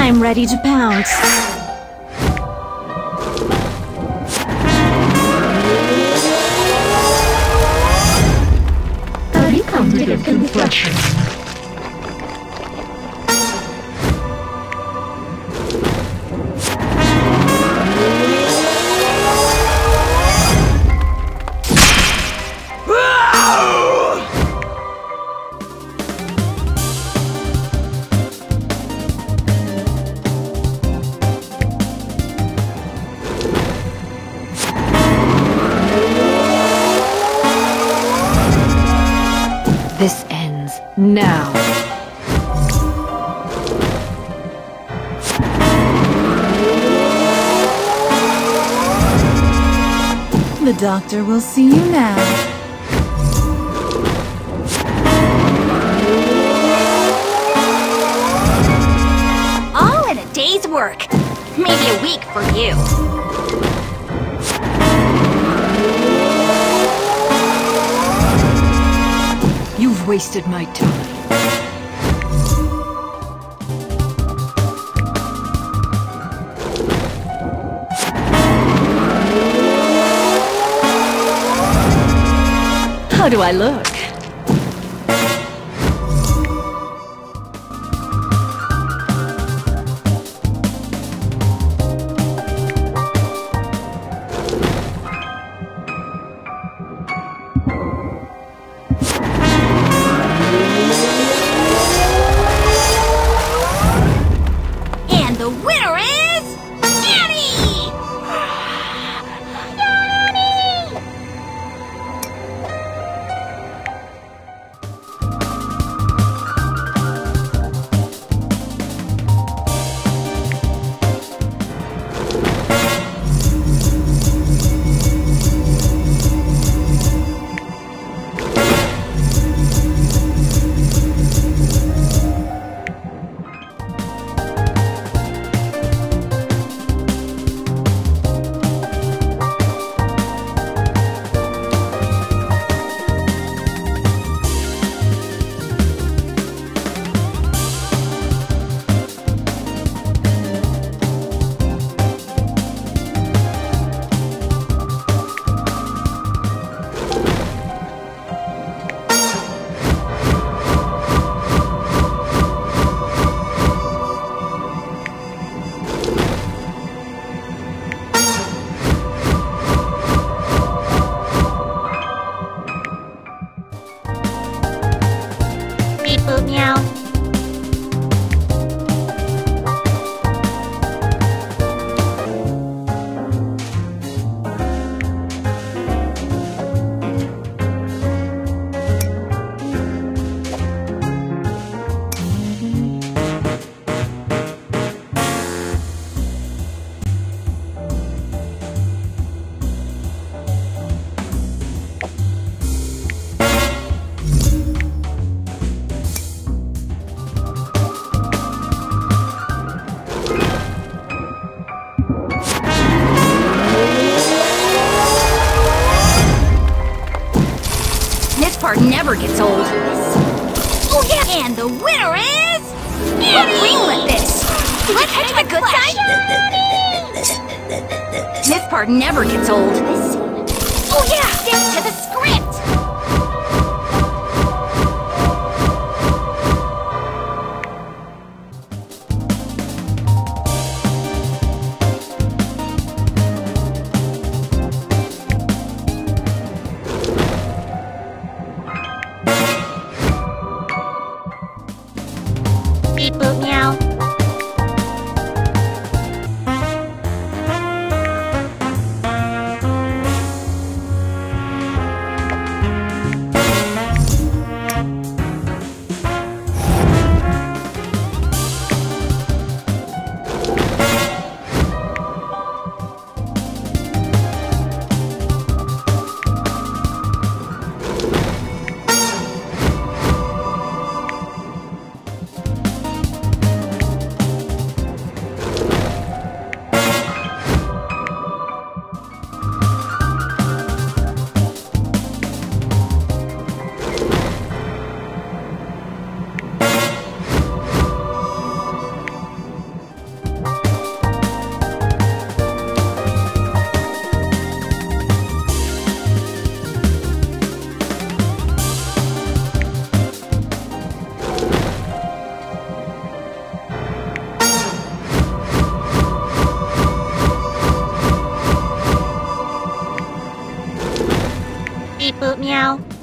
I'm ready to pounce. Have you come to give confession? This ends now. The doctor will see you now. All in a day's work. Maybe a week for you. You've wasted my time. How do I look? And the winner is... Annie! Beep boop meow. This part never gets old. Oh yeah! And the winner is... Annie! Green with this! Let's head to the good side! This part never gets old. Oh yeah! Stick to the script! Beep boop meow. Meow.